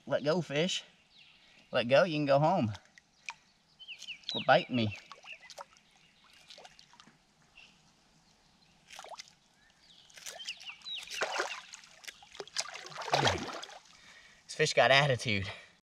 Let go, fish. Let go, you can go home. Quit biting me. This fish got attitude.